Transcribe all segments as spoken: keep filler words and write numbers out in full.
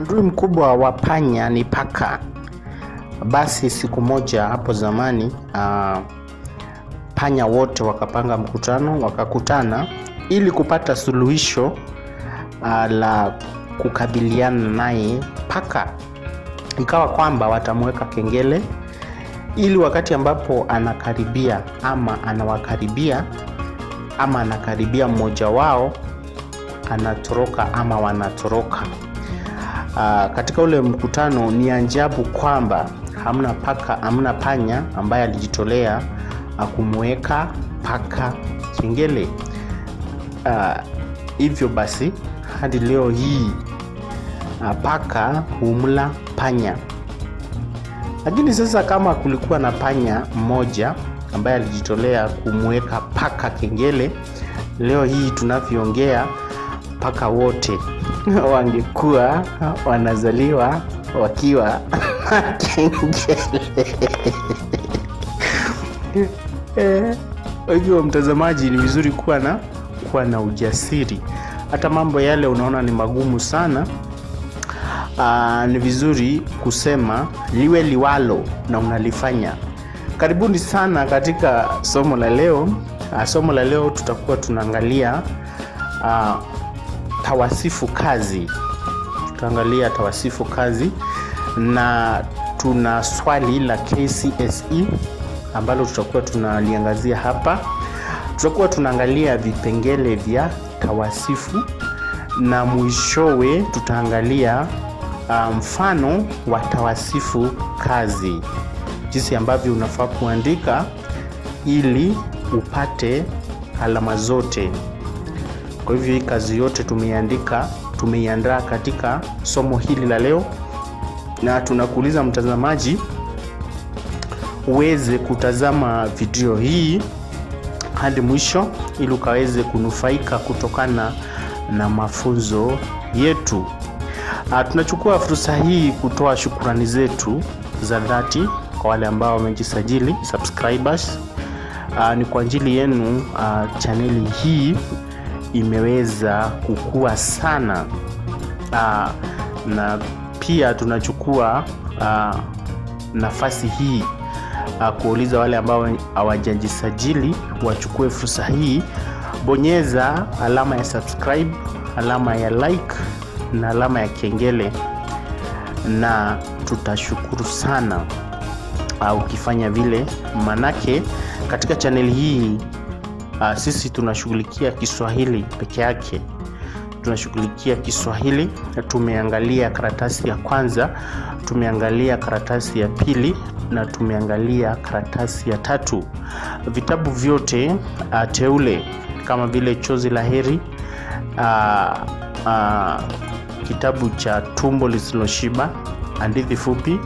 Adui mkubwa wa panya ni paka. Basi siku moja hapo zamani uh, panya wote wakapanga mkutano, wakakutana ili kupata suluhisho uh, la kukabiliana naye paka. Ikawa kwamba watamweka kengele ili wakati ambapo anakaribia ama anawakaribia ama anakaribia mmoja wao anatoroka ama wanatoroka. Uh, katika ule mkutano ni ajabu kwamba hamna paka hamna panya ambaye alijitolea uh, kumweka paka kengele. Uh, hivyo basi hadi leo hii uh, paka humla panya. Lakini sasa kama kulikuwa na panya mmoja ambaye alijitolea kumweka paka kengele, leo hii tunavyoongea paka wote wangekuwa wanazaliwa wakiwa kengele. Eh, hivyo mtazamaji, ni vizuri kuwa na kuwa na ujasiri. Hata mambo yale unaona ni magumu sana, Aa, ni vizuri kusema liwe liwalo na unalifanya. Karibuni sana katika somo la leo. Aa, somo la leo tutakuwa tunaangalia aa, tawasifu kazi. Tutaangalia tawasifu kazi na tuna swali la K C S E ambalo tutakuwa tunaliangazia hapa. Tutakuwa tunaangalia vipengele vya tawasifu na mwishowe tutaangalia uh, mfano wa tawasifu kazi, jinsi ambavyo unafaa kuandika ili upate alama zote. Kwa hivyo hii kazi yote tumeiandika, tumeiandaa katika somo hili la leo, na tunakuuliza mtazamaji uweze kutazama video hii hadi mwisho ili ukaweze kunufaika kutokana na mafunzo yetu. Uh, tunachukua fursa hii kutoa shukrani zetu za dhati kwa wale ambao wamejisajili subscribers. Uh, ni kwa ajili yenu uh, chaneli hii imeweza kukua sana. Uh, na pia tunachukua uh, nafasi hii uh, kuuliza wale ambao hawajajisajili wachukue fursa hii. Bonyeza alama ya subscribe, alama ya like na alama ya kengele, na tutashukuru sana uh, ukifanya vile. Manake katika channel hii uh, sisi tunashughulikia Kiswahili peke yake. Tunashughulikia Kiswahili. Tumeangalia karatasi ya kwanza, tumeangalia karatasi ya pili na tumeangalia karatasi ya tatu. Vitabu vyote uh, teule kama vile Chozi la Heri, uh, uh, kitabu cha Tumbo, Lisiloshiba, hadithi fupi,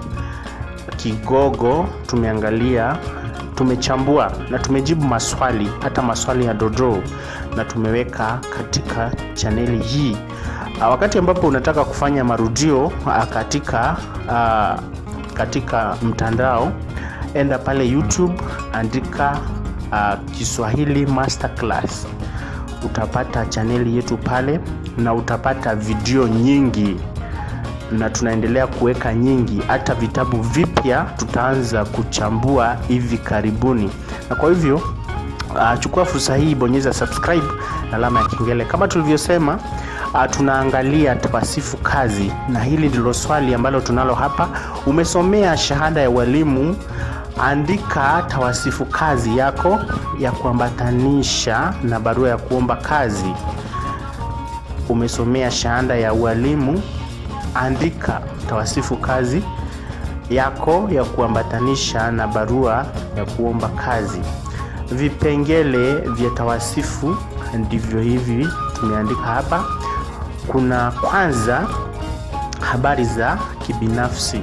Kigogo, tumeangalia, tumechambua na tumejibu maswali, hata maswali ya dondoo, na tumeweka katika chaneli hii. Uh, wakati ambapo unataka kufanya marudio uh, katika uh, katika mtandao, enda pale YouTube, andika uh, Kiswahili Masterclass. Utapata chaneli yetu pale na utapata video nyingi, na tunaendelea kuweka nyingi. Hata vitabu vipya tutaanza kuchambua hivi karibuni. Na kwa hivyo uh, chukua fursa hii, bonyeza subscribe na alama ya kengele. Kama tulivyosema, uh, tunaangalia tawasifu kazi, na hili ndilo swali ambalo tunalo hapa. Umesomea shahada ya walimu, andika tawasifu kazi yako ya kuambatanisha na barua ya kuomba kazi. Umesomea shahada ya walimu, andika tawasifu kazi yako ya kuambatanisha na barua ya kuomba kazi. Vipengele vya tawasifu ndivyo hivi tumeandika hapa. Kuna kwanza habari za kibinafsi.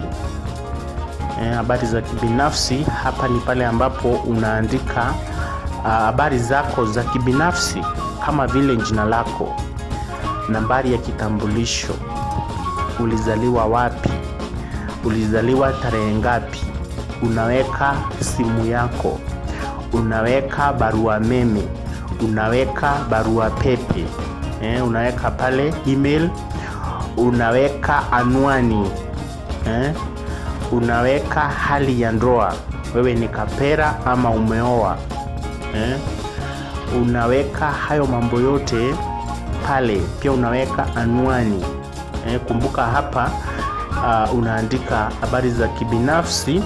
E, habari za kibinafsi hapa ni pale ambapo unaandika uh, habari zako za kibinafsi kama vile jina lako, nambari ya kitambulisho, ulizaliwa wapi, ulizaliwa tarehe ngapi, unaweka simu yako, unaweka barua meme, unaweka barua pepe, eh, unaweka pale email, unaweka anwani, eh? Unaweka hali ya ndoa, wewe ni kapera ama umeoa, eh? Unaweka hayo mambo yote pale. Pia unaweka anwani, eh? Kumbuka hapa uh, unaandika habari za kibinafsi,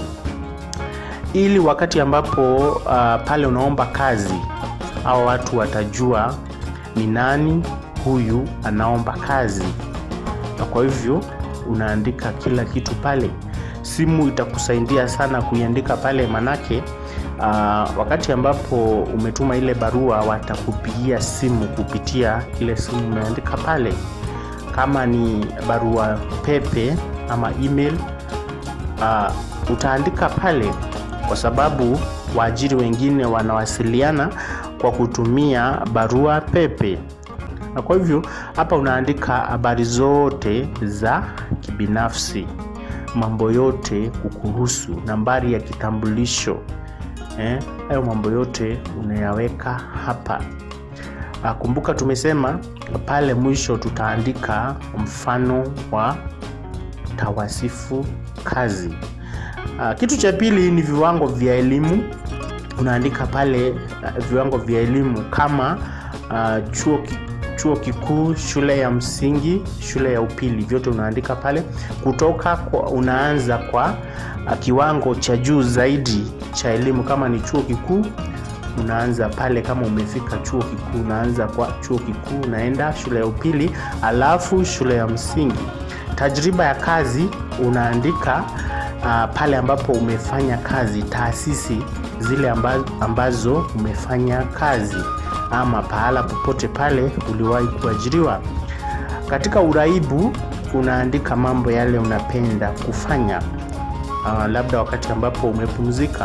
ili wakati ambapo uh, pale unaomba kazi, hao watu watajua ni nani huyu anaomba kazi. Na kwa hivyo unaandika kila kitu pale. Simu itakusaidia sana kuiandika pale, manake uh, wakati ambapo umetuma ile barua watakupigia simu kupitia ile simu umeandika pale. Kama ni barua pepe ama email, uh, utaandika pale, kwa sababu waajiri wengine wanawasiliana kwa kutumia barua pepe. Na kwa hivyo hapa unaandika habari zote za kibinafsi, mambo yote kukuhusu, nambari ya kitambulisho, eh, hayo mambo yote unayaweka hapa. Kumbuka tumesema pale mwisho tutaandika mfano wa tawasifu kazi. Kitu cha pili ni viwango vya elimu. Unaandika pale viwango vya elimu kama uh, chuo chuo kikuu, shule ya msingi, shule ya upili, vyote unaandika pale. Kutoka kwa, unaanza kwa uh, kiwango cha juu zaidi cha elimu. Kama ni chuo kikuu unaanza pale, kama umefika chuo kikuu unaanza kwa chuo kikuu, unaenda shule ya upili, alafu shule ya msingi. Tajriba ya kazi unaandika uh, pale ambapo umefanya kazi, taasisi zile ambazo, ambazo umefanya kazi, ama pahala popote pale uliwahi kuajiriwa. Katika uraibu unaandika mambo yale unapenda kufanya, uh, labda wakati ambapo umepumzika.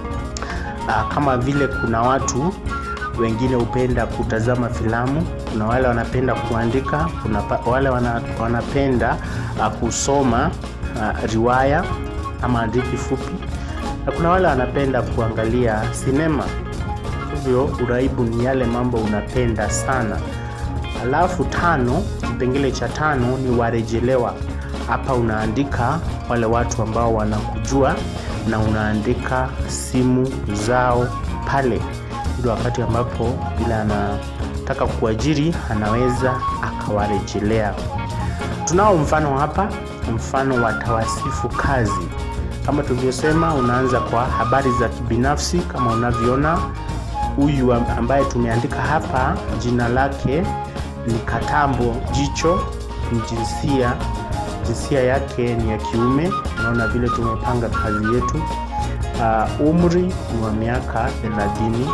Uh, kama vile kuna watu wengine hupenda kutazama filamu, kuna wale wanapenda kuandika, kuna wale wana, wanapenda uh, kusoma uh, riwaya ama hadithi fupi, na kuna wale wanapenda kuangalia sinema. Hivyo uraibu ni yale mambo unapenda sana. Alafu tano, kipengele cha tano ni warejelewa. Hapa unaandika wale watu ambao wanakujua na unaandika simu zao pale, ili wakati ambapo bila anataka kuajiri anaweza akawarejelea. Tunao mfano hapa, mfano wa tawasifu kazi. Kama tulivyosema, unaanza kwa habari za kibinafsi. Kama unavyoona huyu ambaye tumeandika hapa, jina lake ni Katambo Jicho, ni jinsia jinsia yake ni ya kiume. Unaona vile tumepanga kazi yetu. Uh, umri ni wa miaka thelathini.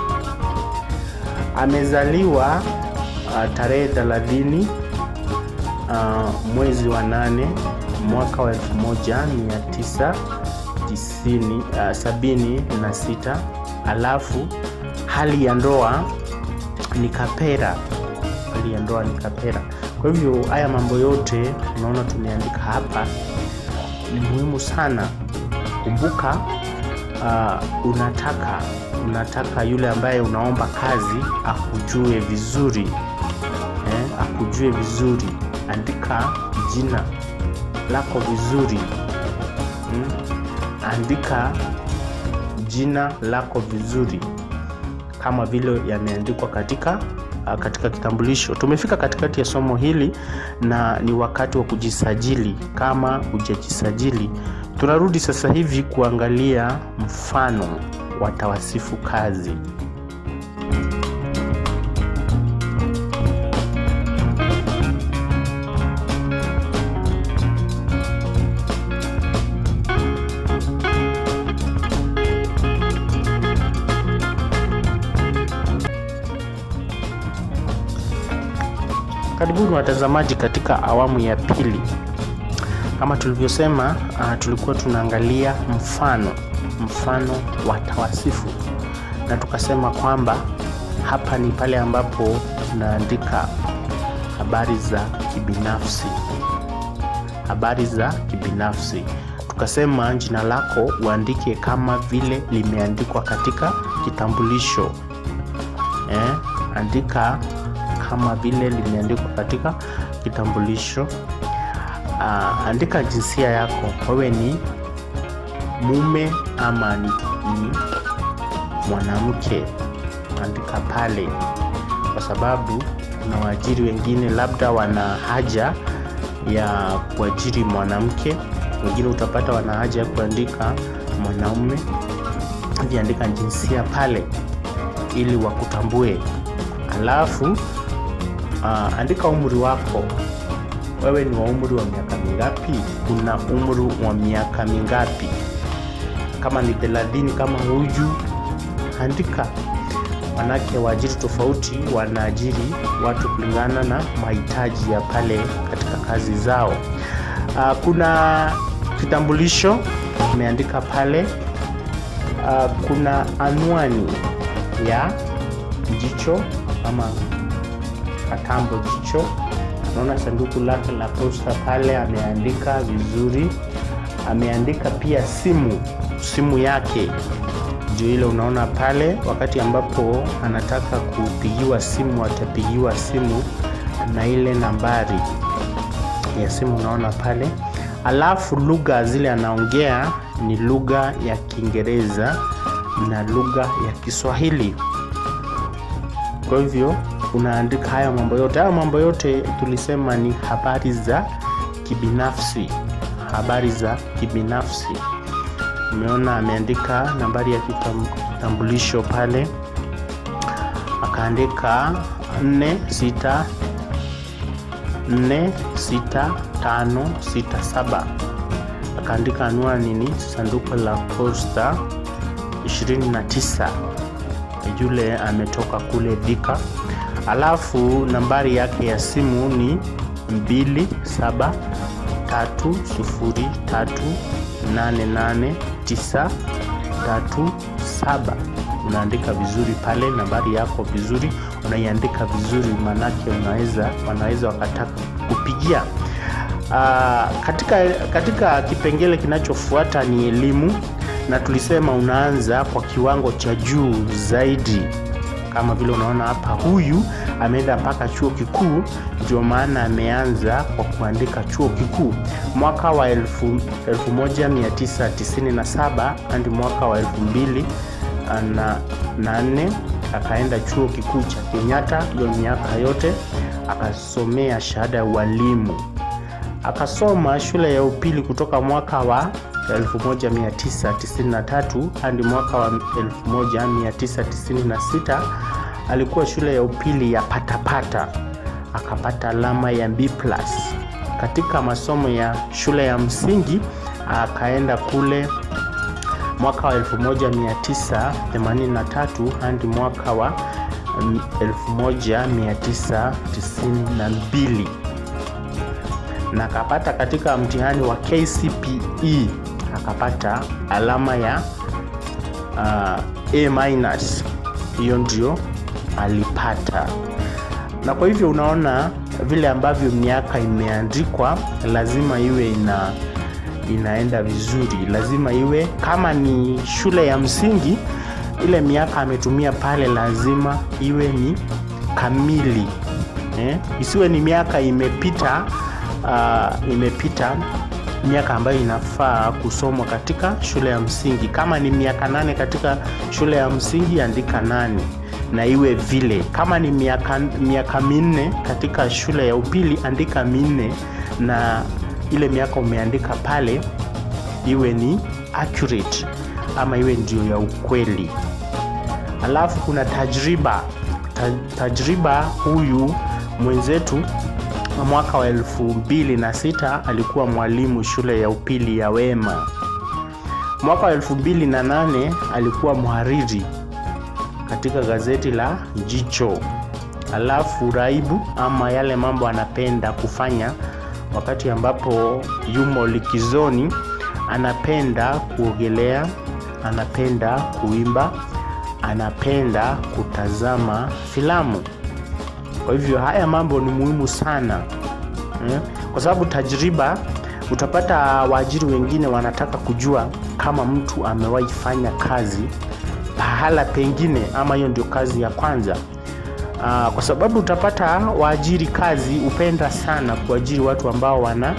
Amezaliwa uh, tarehe thelathini uh, mwezi wa nane mwaka wa elfu moja mia tisa tisini, uh, sabini na sita. Alafu hali ya ndoa ni kapera. Hali ya ndoa ni kapera. Kwa hivyo haya mambo yote unaona tumeandika hapa ni muhimu sana. Kumbuka uh, unataka unataka yule ambaye unaomba kazi akujue vizuri, eh, akujue vizuri. Andika jina lako vizuri, hmm? Andika jina lako vizuri kama vile yameandikwa katika katika kitambulisho. Tumefika katikati ya somo hili na ni wakati wa kujisajili. Kama hujajisajili, tunarudi sasa hivi kuangalia mfano wa tawasifu kazi. Karibuni watazamaji katika awamu ya pili. Kama tulivyosema, uh, tulikuwa tunaangalia mfano mfano wa tawasifu, na tukasema kwamba hapa ni pale ambapo tunaandika habari za kibinafsi. Habari za kibinafsi. Tukasema jina lako uandike kama vile limeandikwa katika kitambulisho. Eh, andika kama vile limeandikwa katika kitambulisho. uh, andika jinsia yako, wewe ni mume ama ni, ni mwanamke. Andika pale, kwa sababu kuna waajiri wengine labda wana haja ya kuajiri mwanamke, wengine utapata wana haja ya kuandika mwanaume. Hivi andika jinsia pale ili wakutambue. Alafu uh, andika umri wako, wewe ni wa umri wa miaka mingapi? Kuna umri wa miaka mingapi? Kama ni thelathini kama huju, andika. Manake waajiri tofauti wanaajiri watu kulingana na mahitaji ya pale katika kazi zao. Uh, kuna kitambulisho umeandika pale. Uh, kuna anwani ya jicho ama katambo jicho. Naona sanduku lake la posta pale, ameandika vizuri. Ameandika pia simu, simu yake. Ndio ile unaona pale, wakati ambapo anataka kupigiwa simu atapigiwa simu na ile nambari ya simu unaona pale. Alafu lugha zile anaongea ni lugha ya Kiingereza na lugha ya Kiswahili. Kwa hivyo unaandika haya mambo yote. Haya mambo yote tulisema ni habari za kibinafsi, habari za kibinafsi. Umeona ameandika nambari ya kitambulisho pale, akaandika nne sita nne sita tano sita saba. Akaandika anwani ni sanduku la posta ishirini na tisa, yule ametoka kule Thika. Alafu nambari yake ya simu ni mbili saba tatu sufuri tatu nane nane tisa tatu saba. Unaandika vizuri pale nambari yako vizuri, unaiandika vizuri, manake unaweza wanaweza wakataka kupigia. Uh, katika katika kipengele kinachofuata ni elimu, na tulisema unaanza kwa kiwango cha juu zaidi. Kama vile unaona hapa, huyu ameenda mpaka chuo kikuu, ndio maana ameanza kwa kuandika chuo kikuu. Mwaka wa elfu, elfu moja mia tisa tisini na saba hadi mwaka wa elfu mbili na nne akaenda chuo kikuu cha Kenyatta. Hiyo miaka yote akasomea shahada ya walimu. Akasoma shule ya upili kutoka mwaka wa elfu moja mia tisa tisini na tatu hadi mwaka wa elfu moja mia tisa tisini na sita. Alikuwa shule ya upili ya Patapata, akapata alama ya B plus. Katika masomo ya shule ya msingi akaenda kule mwaka wa elfu moja mia tisa themanini na tatu hadi mwaka wa elfu moja mia tisa tisini na mbili, na akapata katika mtihani wa K C P E akapata alama ya uh, A minus. Hiyo ndio alipata. Na kwa hivyo unaona vile ambavyo miaka imeandikwa lazima iwe ina inaenda vizuri. Lazima iwe, kama ni shule ya msingi, ile miaka ametumia pale lazima iwe ni kamili, eh? Isiwe ni miaka imepita uh, imepita miaka ambayo inafaa kusomwa katika shule ya msingi. Kama ni miaka nane katika shule ya msingi, andika nane na iwe vile. Kama ni miaka miaka minne katika shule ya upili, andika minne na ile miaka umeandika pale iwe ni accurate ama iwe ndio ya ukweli. Alafu kuna tajriba. Tajriba, huyu mwenzetu mwaka wa elfu mbili na sita alikuwa mwalimu shule ya upili ya Wema. Mwaka wa elfu mbili na nane alikuwa mhariri katika gazeti la Jicho. Alafu raibu ama yale mambo anapenda kufanya wakati ambapo yumo likizoni, anapenda kuogelea, anapenda kuimba, anapenda kutazama filamu. Kwa hivyo haya mambo ni muhimu sana, hmm? Kwa sababu tajriba, utapata waajiri wengine wanataka kujua kama mtu amewahi fanya kazi pahala pengine ama hiyo ndio kazi ya kwanza. Uh, kwa sababu utapata waajiri kazi upenda sana kuajiri watu ambao wana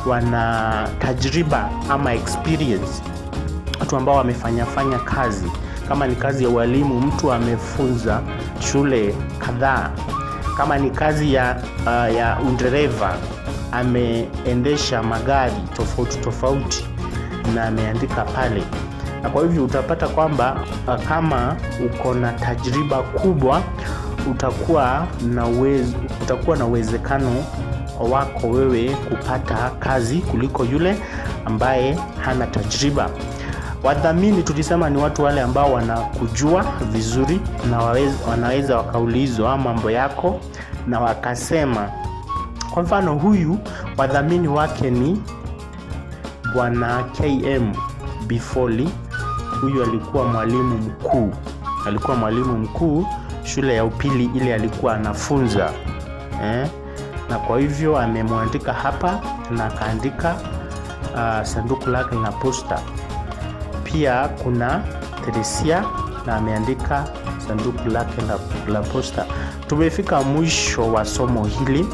wana tajriba ama experience, watu ambao wamefanya fanya kazi. Kama ni kazi ya walimu, mtu amefunza shule kadhaa. Kama ni kazi ya uh, ya undereva, ameendesha magari tofauti tofauti na ameandika pale. Na kwa hivyo utapata kwamba uh, kama uko na tajriba kubwa, utakuwa na uwezo, utakuwa na uwezekano wako wewe kupata kazi kuliko yule ambaye hana tajriba. Wadhamini tulisema ni watu wale ambao wanakujua vizuri na waweza, wanaweza wakaulizwa mambo yako na wakasema. Kwa mfano huyu wadhamini wake ni Bwana K M Bifoli. Huyu alikuwa mwalimu mkuu. Alikuwa mwalimu mkuu shule ya upili ile alikuwa anafunza. Eh? Na kwa hivyo amemwandika hapa na akaandika uh, sanduku lake la posta. Pia kuna Teresia na ameandika sanduku lake la, la posta. Tumefika mwisho wa somo hili.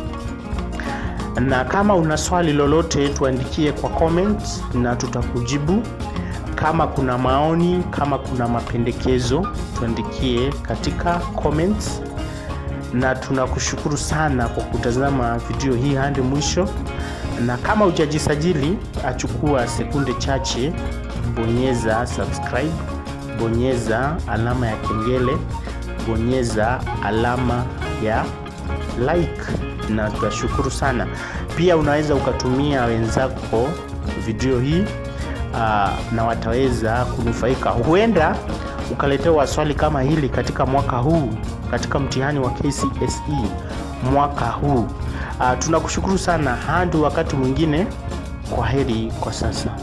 Na kama una swali lolote tuandikie kwa comments na tutakujibu. Kama kuna maoni, kama kuna mapendekezo, tuandikie katika comments. Na tunakushukuru sana kwa kutazama video hii hadi mwisho. Na kama hujajisajili, achukua sekunde chache, bonyeza subscribe, bonyeza alama ya kengele, bonyeza alama ya like, na tutashukuru sana. Pia unaweza ukatumia wenzako video hii uh, na wataweza kunufaika. Huenda ukaletewa swali kama hili katika mwaka huu, katika mtihani wa K C S E mwaka huu. Uh, tunakushukuru sana. Hadi wakati mwingine, kwa heri kwa sasa.